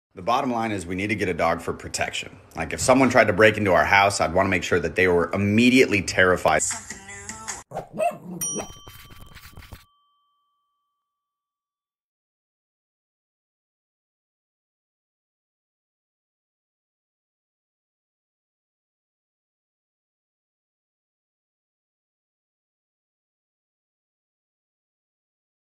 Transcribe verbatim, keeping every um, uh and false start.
The bottom line is we need to get a dog for protection. Like if someone tried to break into our house, I'd want to make sure that they were immediately terrified.